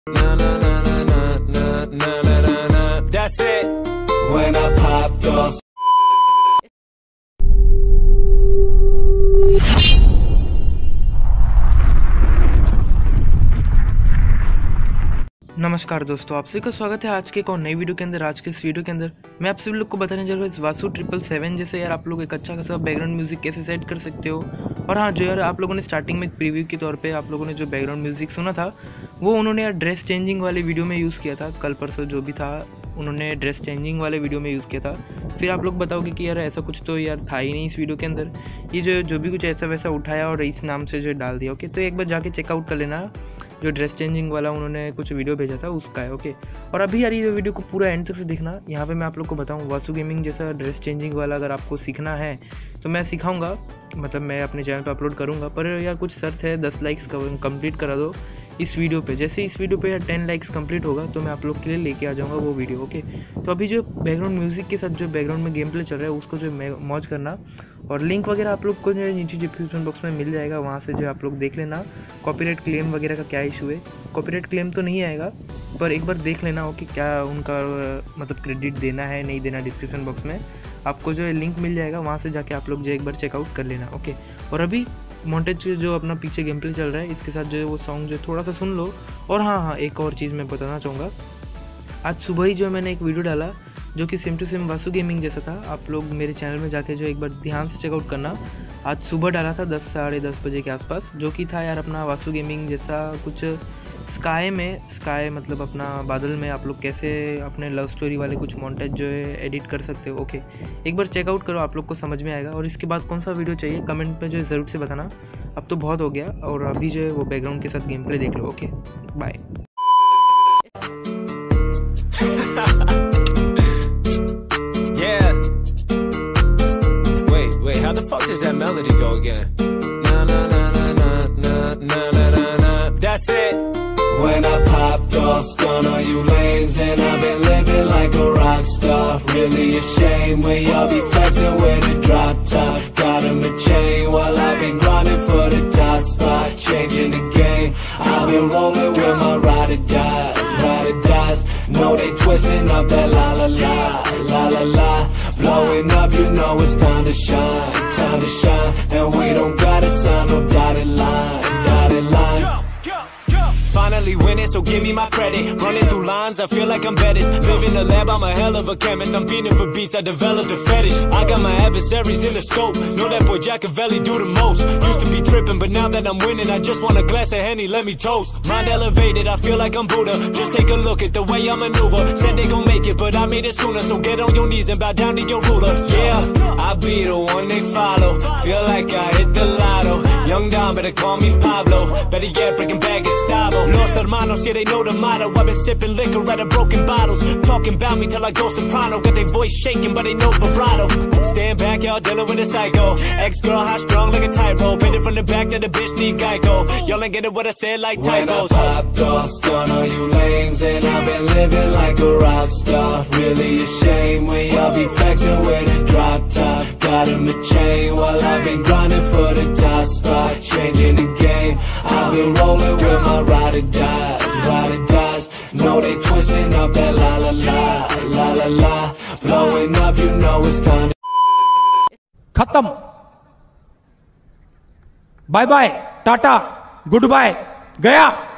Na na na na na na na na na na. That's it. When I popped off. नमस्कार दोस्तों, आप सभी का स्वागत है आज के एक और नई वीडियो के अंदर। आज के इस वीडियो के अंदर मैं आप सभी लोग को बताने जा रहा हूँ इस वासु 777 जैसे यार आप लोग एक अच्छा खासा बैकग्राउंड म्यूजिक कैसे सेट कर सकते हो। और हाँ, जो यार आप लोगों ने स्टार्टिंग में एक प्रीव्यू के तौर पे आप लोगों ने जो बैकग्राउंड म्यूजिक सुना था वो उन्होंने यार ड्रेस चेंजिंग वाले वीडियो में यूज़ किया था। कल परसों जो भी था उन्होंने ड्रेस चेंजिंग वाले वीडियो में यूज़ किया था। फिर आप लोग बताओगे कि यार ऐसा कुछ तो यार था ही नहीं इस वीडियो के अंदर, ये जो भी कुछ ऐसा वैसा उठाया और इस नाम से जो डाल दिया। ओके, तो एक बार जाके चेकआउट कर लेना, जो ड्रेस चेंजिंग वाला उन्होंने कुछ वीडियो भेजा था उसका है। ओके, और अभी यार ये वीडियो को पूरा एंड तक से देखना। यहाँ पे मैं आप लोग को बताऊँ वासु गेमिंग जैसा ड्रेस चेंजिंग वाला अगर आपको सीखना है तो मैं सिखाऊंगा, मतलब मैं अपने चैनल पे अपलोड करूँगा। पर यार कुछ शर्त है, 10 लाइक्स कंप्लीट करा दो इस वीडियो पे। जैसे इस वीडियो पे यार 10 लाइक्स कंप्लीट होगा तो मैं आप लोग के लिए लेके आ जाऊँगा वो वीडियो। ओके, तो अभी जो बैकग्राउंड म्यूज़िक के साथ जो बैकग्राउंड में गेम प्ले चल रहा है उसको जो मौज करना, और लिंक वगैरह आप लोग को जो नीचे डिस्क्रिप्शन बॉक्स में मिल जाएगा, वहाँ से जो आप लोग देख लेना कॉपीराइट क्लेम वगैरह का क्या इशू है। कॉपीराइट क्लेम तो नहीं आएगा, पर एक बार देख लेना हो कि क्या उनका मतलब क्रेडिट देना है नहीं देना। डिस्क्रिप्शन बॉक्स में आपको जो लिंक मिल जाएगा, वहाँ से जाके आप लोग जो एक बार चेकआउट कर लेना। ओके, और अभी मॉन्टेज जो अपना पीछे गेम प्ले चल रहा है इसके साथ जो वो सॉन्ग जो थोड़ा सा सुन लो। और हाँ, एक और चीज़ मैं बताना चाहूँगा, आज सुबह ही जो मैंने एक वीडियो डाला जो कि same to same Vasu gaming जैसा था। आप लोग मेरे चैनल में जाके जो एक बार ध्यान से चेकआउट करना। आज सुबह डाला था 10 साढ़े 10 बजे के आसपास, जो कि था यार अपना वासु गेमिंग जैसा कुछ स्काई मतलब अपना बादल में आप लोग कैसे अपने लव स्टोरी वाले कुछ मॉन्टेज जो है एडिट कर सकते हो। ओके, एक बार चेकआउट करो, आप लोग को समझ में आएगा। और इसके बाद कौन सा वीडियो चाहिए कमेंट में जो है ज़रूर से बताना। अब तो बहुत हो गया, और अभी जो है वो बैकग्राउंड के साथ गेम प्ले देख लो। Okay, bye. Wait, how the fuck does that melody go again? Na na na na na na na na na na. That's it. When I popped off, stun all you lanes, and I've been living like a rock star. Really a shame when y'all be flexing with a drop top. Got 'em a chain while I've been grinding for the top spot. Changing the game, I've been rolling with my ride or dies, ride or dies. No, they twisting up that la la la, la la la. Blowing up, you know it's time to shine, time to shine. And we don't gotta sign no dotted line, dotted line. Finally winning, so give me my credit. Running through lines, I feel like I'm Bettis. Live in the lab, I'm a hell of a chemist. I'm fiending for beats, I developed a fetish. I got my adversaries in the scope. Know that boy Jackavelli do the most. Used to be tripping, but now that I'm winning, I just want a glass of Henny, let me toast. Mind elevated, I feel like I'm Buddha. Just take a look at the way I maneuver. Said they gon' make it, but I made it sooner. So get on your knees and bow down to your ruler. Yeah, I be the one they follow. Feel like I hit the lotto. Young Don, better call me Pablo. Better yet, breaking bad Gustavo. Los hermanos, yeah, they know the motto. I've been sipping liquor out of broken bottles. Talking about me till I go soprano. Got their voice shaking, but they know vibrato. Stand back, y'all dealing with a psycho. Ex-girl, hot strong like a tightrope. Hit it from the back that the bitch need Geico. Y'all ain't getting what I said like typos. When I popped off, stun all you lanes, and I've been living like a rock star. Really a shame when y'all be flexing with a drop top. Got 'em a chain while I've been grinding for the top spot. Changing the game, I've been rolling with my ride or dies, ride or dies. No, they twisting up that la la la, la la la. Blowing up, you know it's time. खत्म, bye bye, tata, goodbye, गया।